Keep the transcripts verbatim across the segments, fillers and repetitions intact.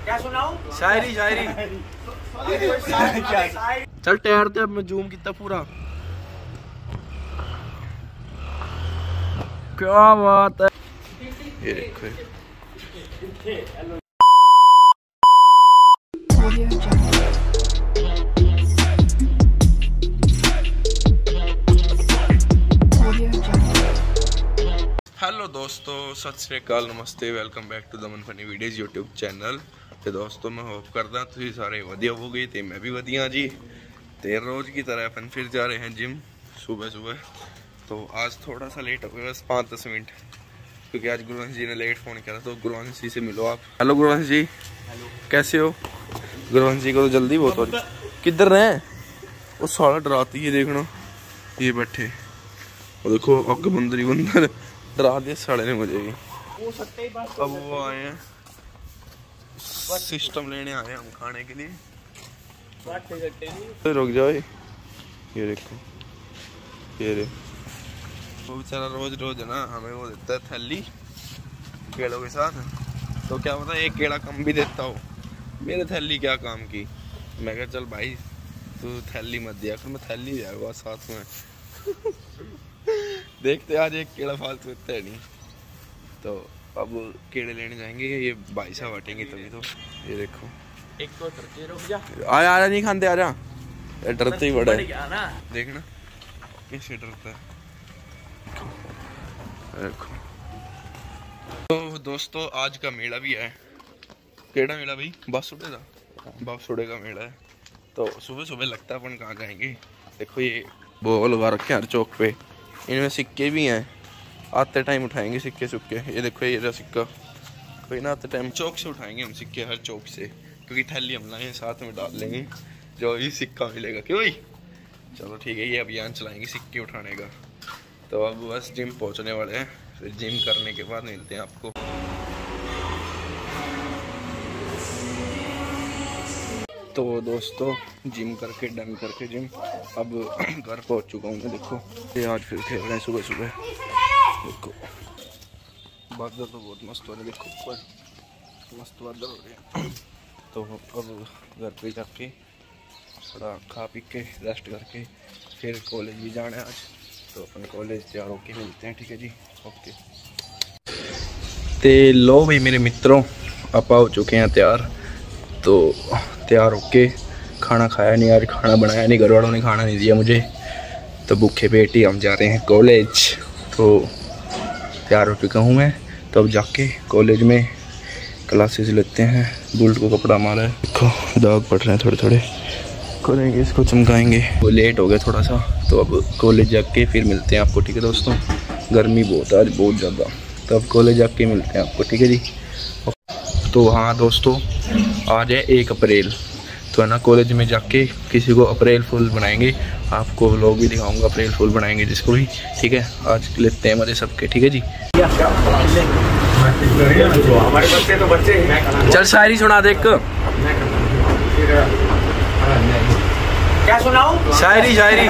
क्या सुनाऊं? शायरी शायरी। चल टायर ते अब मैं जूम कितना पूरा। क्या बात है, ये देखो। हेलो दोस्तों, सत श्री अकाल, नमस्ते, welcome back to Daman funny videos YouTube channel. तो दोस्तों मैं होप करदा तुम सारे वधिया हो गए, तो मैं भी वधिया जी। तो रोज़ की तरह अपन फिर जा रहे हैं जिम सुबह सुबह। तो आज थोड़ा सा लेट हो गया, बस पाँच दस मिनट, क्योंकि आज गुरुवंश जी ने लेट फ़ोन किया था। तो गुरुवंश जी से मिलो आप। हेलो गुरुवंश जी। हेलो, कैसे हो? गुरुवंश जी को तो जल्दी बहुत हो रही। किधर रहे? वो साला डराती है, देखना ये बैठे, वो देखो अग बंदर ही बंदर डरा दिया साले ने मुझे भी। अब वो आए हैं सिस्टम लेने, आए हम खाने के लिए। तो रुक जाओ, ये देखो, ये रे वो बेचारा रोज रोज है ना हमें वो देता है थैली केलों के साथ। तो क्या पता एक केला कम भी देता हो, मेरे थैली क्या काम की। मैं कहा चल भाई तू थैली मत दिया, फिर मैं थैली जाएगा साथ में। देखते आज एक केला फालतू इतना है नहीं। तो अब केले लेने जाएंगे, ये भाई साहब हटेंगे तभी। तो ये देखो, एक तो डरते रुक जा। आजा आजा, नहीं खाते, आजा। डरते ही बड़ा है, देखना कैसे डरता है। देखो तो दोस्तों आज का मेला भी है। केड़ा मेला भाई? बासुड़े का, बासुड़े का मेला है। तो सुबह सुबह लगता है अपन कहाँ जाएंगे। देखो ये वो लगा रखे हर चौक पे, इनमें सिक्के भी हैं, आते टाइम उठाएंगे सिक्के सुक्के। ये देखो ये रहा सिक्का, कोई ना आते टाइम चौक से उठाएंगे हम सिक्के, हर चौक से, क्योंकि थैली हम लाए साथ में डाल लेंगे, जो भी सिक्का मिलेगा। क्यों भाई? चलो ठीक है, ये अभियान चलाएंगे सिक्के उठाने का। तो अब बस जिम पहुंचने वाले हैं, फिर जिम करने के बाद मिलते हैं आपको। तो दोस्तों जिम करके डन करके जिम अब घर पहुंच चुका हूँ मैं। देखो ये आज फिर खेल रहे हैं सुबह सुबह। देखो बादल तो बहुत मस्त हो रहे हैं, देखो ऊपर मस्त बादल हो रहे हैं। तो अब घर पे जाके थोड़ा खा पी के रेस्ट करके फिर कॉलेज भी जाना है आज। तो अपन कॉलेज तैयार होके मिलते हैं, ठीक है जी, ओके। ते लो भाई मेरे मित्रों, आप हो चुके हैं तैयार। तो तैयार होके, खाना खाया नहीं आज, खाना बनाया नहीं, घर वालों ने खाना नहीं दिया मुझे, तो भूखे पेट ही हम जा रहे हैं कॉलेज। तो तैयार हो चुका हूँ मैं। तो अब जाके कॉलेज में क्लासेस लेते हैं। बुल्ट को कपड़ा मारा है, देखो दाग पड़ रहे हैं थोड़े थोड़े, करेंगे इसको, चमकाएंगे। वो लेट हो गया थोड़ा सा, तो अब कॉलेज जाके फिर मिलते हैं आपको, ठीक है दोस्तों। गर्मी बहुत है आज, बहुत ज़्यादा। तो अब कॉलेज जाके मिलते हैं आपको, ठीक है जी। तो हाँ दोस्तों, आज है एक अप्रैल, तो है ना कॉलेज में जाके किसी को अप्रैल फुल बनाएंगे, आपको लोग भी दिखाऊंगा अप्रैल फुल बनाएंगे जिसको भी, ठीक है। आज लेते हैं मजे सबके, ठीक है जी। हमारे बच्चे तो बच्चे हैं। चल शायरी सुना दे एक। क्या सुनाऊं? शायरी शायरी।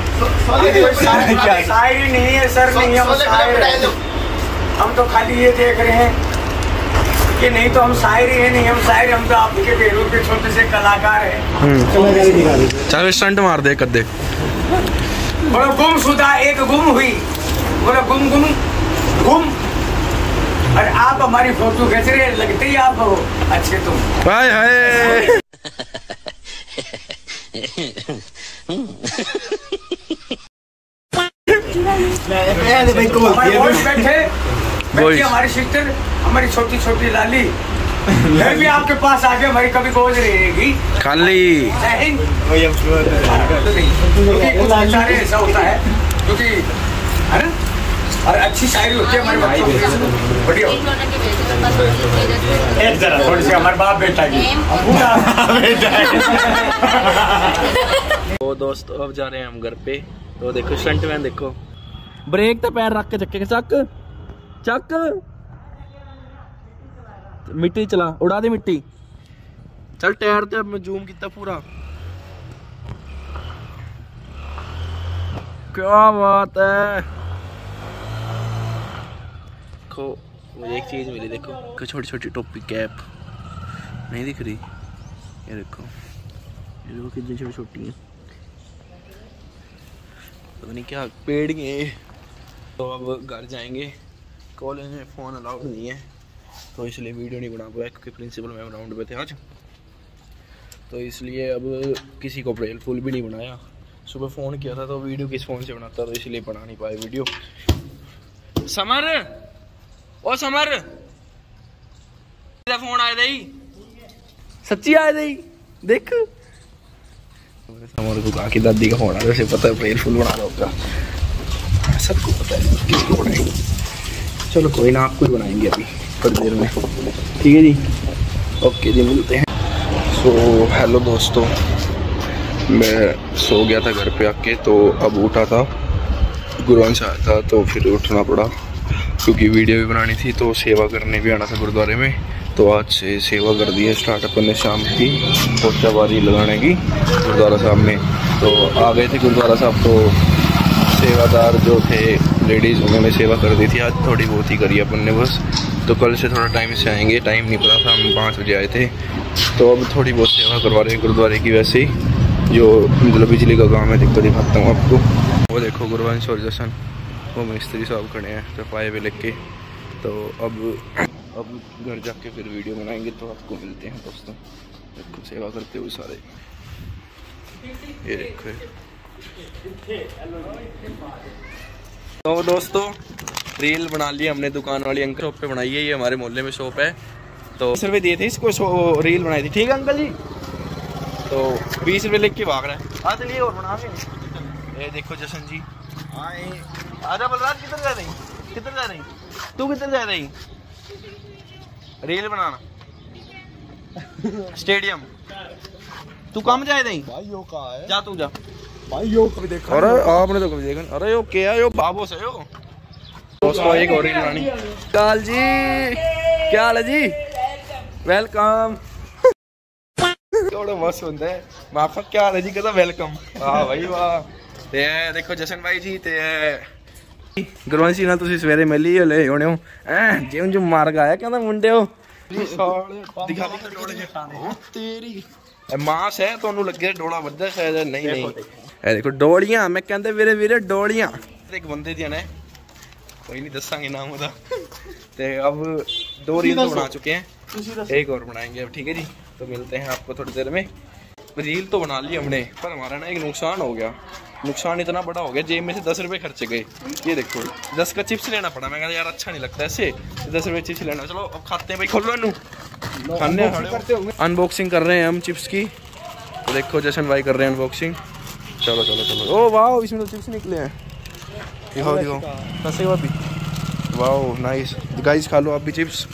शायरी नहीं है सर, नहीं हम शायर हैं। हम तो खाली ये देख रहे हैं कि नहीं तो हम शायरी है, नहीं हम शायर, हम तो आपके बेरों के छोटे से कलाकार हैं। चल स्टंट मार दे कर दे। बोलो गुमशुदा एक गुम हुई, बोलो गुम गुम गुम, और आप हमारी फोटो खींच रहे, लगते ही आप हो अच्छे तुम। हाय हाय। बैठे बैठे हमारी सिस्टर, हमारी छोटी छोटी लाली, मैं भी आपके पास आके हमारी कभी गोद रहेगी खाली। क्योंकि ऐसा होता है, क्योंकि है ना, और अच्छी शायरी होती है हमारे बच्चों की, बढ़िया। एक जरा थोड़ी सी हमारे बाप बेटा की तो दोस्तों अब जा रहे हैं हम घर पे। तो देखो स्टंट मैन, देखो ब्रेक तो पैर रख के चक्के के चक चक, मिट्टी चला, उड़ा दे मिट्टी। चल टायर ते अब मैं जूम कितना पूरा। क्या बात है। देखो मुझे एक चीज मिली, देखो छोटी छोटी टोपी कैप, नहीं दिख रही, ये देखो, ये देखो कितनी छोटी छोटी है, पता नहीं क्या पेड़ हैं। तो अब घर जाएंगे, कॉलेज में फ़ोन अलाउड नहीं है तो इसलिए वीडियो नहीं बना पाया क्योंकि प्रिंसिपल मैम राउंड पे थे आज, तो इसलिए अब किसी को अप्रैल फुल भी नहीं बनाया। सुबह फ़ोन किया था तो वीडियो किस फ़ोन से बनाता, तो इसलिए बना नहीं पाए वीडियो। समर, ओ समर, फोन आया था, सच्ची आया था, देख समर को कहा कि दादी का फोन आ रहा है, पता है अप्रैल फुल बना रहा होगा, सबको पता है किसको बनाएंगे। चलो कोई ना, आपको ही बनाएंगे अभी थोड़ी देर में, ठीक है जी, ओके जी, मिलते हैं। सो so, हेलो दोस्तों, मैं सो गया था घर पे आके, तो अब उठा था, गुरुवंश आया था तो फिर उठना पड़ा क्योंकि वीडियो भी बनानी थी, तो सेवा करने भी आना था गुरुद्वारे में। तो आज से सेवा कर दी है स्टार्ट अपन ने शाम की पोचा बारी लगाने की गुरुद्वारा साहब में। तो आ गए थे गुरुद्वारा साहब, तो सेवादार जो थे लेडीज़ उन्होंने सेवा कर दी थी, आज थोड़ी बहुत ही करी अपन ने बस। तो कल से थोड़ा टाइम से आएंगे, टाइम नहीं पता था, हम पाँच बजे आए थे, तो अब थोड़ी बहुत सेवा करवा रहे हैं गुरुद्वारे की। वैसे ही जो मतलब बिजली का काम है, दिक्कत दिखाता हूँ आपको। वो देखो गुरुवंश और जशन, वो मिस्त्री साहब खड़े हैं सफाई पे लेके। तो अब अब घर जाके फिर वीडियो बनाएंगे, तो आपको मिलते हैं दोस्तों। देखो सेवा करते हुए सारे, ये देखो। तो दोस्तों रील बना ली हमने, दुकान वाली अंकल शॉप पे बनाई है, ये हमारे मोहल्ले में शॉप है, तो बीस रुपये दिए थे इसको, रील बनाई थी, ठीक है अंकल जी। तो बीस रुपये लेके भाग रहा है, आ चलिए और बना के। ये देखो जशन जी, आजा बलराज, किधर जा रही, किधर जा रही तू, किधर जा रही, रील बनाना स्टेडियम, तू कम जाए नहीं भाई, यो कहाँ है, जा तू जा भाई, यो कभी देखा, अरे आपने तो कभी देखा, अरे यो क्या है, यो बाबू से यो। दोस्तों एक और रील बनानी। काल जी क्या हाल है जी, वेलकम। थोड़ा मस्त होता है, माफा क्या हाल है जी, कहता वेलकम, वाह भाई वाह। ते देखो जशन भाई जी, ते गुरवंशी ना तुसी सवेरे मिली ले होने हो, हैं जिम जिम मार के आया, कहता मुंडे हो दिखा दिखा डोले जटाने तेरी मास है, तो लगे डोला बद्दा शायद, नहीं नहीं ए देखो डोलियां, मैं कहंदे वीरे वीरे डोलियां, एक बंदे दी ने, कोई नहीं दसांगे नाम ओदा। ते अब दो रील तो बना चुके हैं, एक और बनाएंगे अब, ठीक है जी। तो मिलते हैं आपको थोड़ी देर में। रील तो बना ली हमने, पर हमारा ना एक नुकसान हो गया, नुकसान इतना बड़ा हो गया, जेब में से दस रुपए खर्चे गए। ये देखो दस का चिप्स लेना पड़ा, मैं कहता यार अच्छा नहीं लगता ऐसे, दस रुपए चिप्स लेना, चलो अब खाते हैं भाई, खोलो इनू, खाने अनबॉक्सिंग कर रहे हैं हम चिप्स की। तो देखो जशन भाई कर रहे हैं अनबॉक्सिंग, चलो चलो चलो। ओ वाह, इसमें तो चिप्स निकले हैं, दिखाओ दिखाओ, कैसे हुआ भी, वाह नाइस गाइस, खा लो आप भी चिप्स।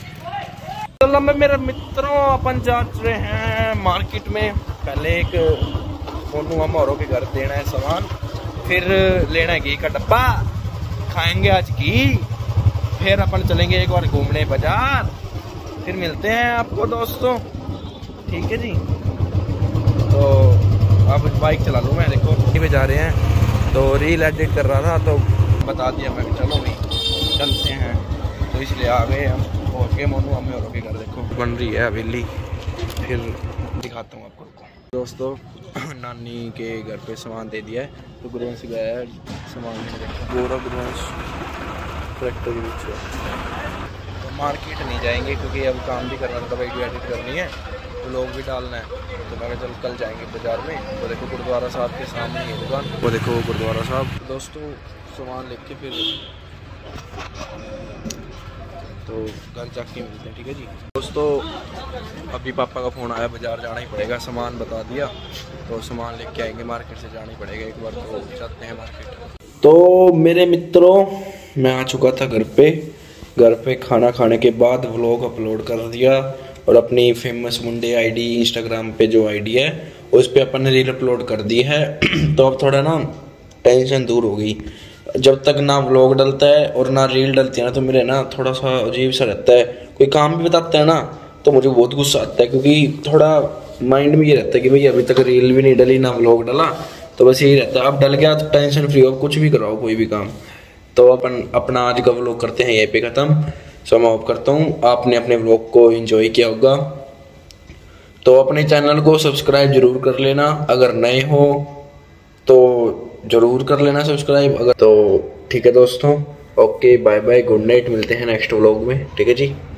चलो मैं मेरे मित्रों अपन जा रहे हैं मार्केट में, पहले एक मोनू मामा औरों के घर देना है सामान, फिर लेना है घी का डब्बा, खाएंगे आज घी, फिर अपन चलेंगे एक बार घूमने बाजार, फिर मिलते हैं आपको दोस्तों, ठीक है जी। तो अब बाइक चला लूँ मैं, देखो पे जा रहे हैं, तो रील एडिट कर रहा था तो बता दिया मैं, चलो भाई चलते हैं, तो इसलिए आ गए हम और के मोनू मामे औरों के घर। देखो बन रही है हवेली, फिर दिखाता हूँ आपको दोस्तों। नानी के घर पे सामान दे दिया है, तो गुरुवंश गया है सामान गोरा गुरुवंश ट्रैक्टर के पीछे। तो मार्केट नहीं जाएंगे क्योंकि अब काम भी करना था, वीडियो एडिट करनी है, तो लोग भी डालना है, तो मैं चल कल जाएंगे बाजार में। तो देखो गुरुद्वारा साहब के सामने ही दुकान, वो देखो गुरुद्वारा साहब। दोस्तों सामान लेके फिर तो घर जाके मिलते हैं, ठीक है जी। दोस्तों अभी पापा का फ़ोन आया, बाज़ार जाना ही पड़ेगा, सामान बता दिया, तो सामान लेके आएंगे, मार्केट से जाना ही पड़ेगा एक बार, तो चलते हैं मार्केट। तो मेरे मित्रों मैं आ चुका था घर पे, घर पे खाना खाने के बाद व्लॉग अपलोड कर दिया, और अपनी फेमस मुंडे आईडी इंस्टाग्राम पे जो आईडी है उस पर अपन ने रील अपलोड कर दी है। तो अब थोड़ा ना टेंशन दूर हो गई, जब तक ना व्लॉग डलता है और ना रील डलती है ना, तो मेरे ना थोड़ा सा अजीब सा रहता है। कोई काम भी बताता है ना तो मुझे बहुत गुस्सा आता है, क्योंकि थोड़ा माइंड में ये रहता है कि भाई अभी तक रील भी नहीं डली ना व्लॉग डला, तो बस यही रहता है। अब डल गया तो टेंशन फ्री हो, कुछ भी कराओ कोई भी काम। तो अपन अपना आज का व्लॉग करते हैं यहीं पे ख़त्म। सो मैं होप करता हूँ आपने अपने व्लॉग को एंजॉय किया होगा। तो अपने चैनल को सब्सक्राइब जरूर कर लेना, अगर नए हो तो जरूर कर लेना सब्सक्राइब। अगर तो ठीक है दोस्तों, okay bye bye, good night, मिलते हैं नेक्स्ट व्लॉग में। ठीक है जी।